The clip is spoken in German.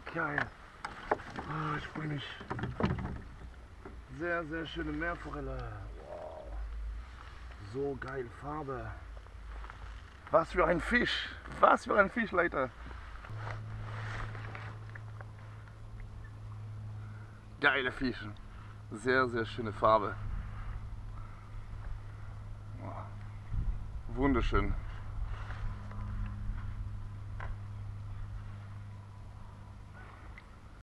Geil. Oh, ich freue mich. Sehr, sehr schöne Meerforelle. Wow. So geil Farbe. Was für ein Fisch. Was für ein Fisch, Leute. Geile Fische. Sehr, sehr schöne Farbe. Wow. Wunderschön.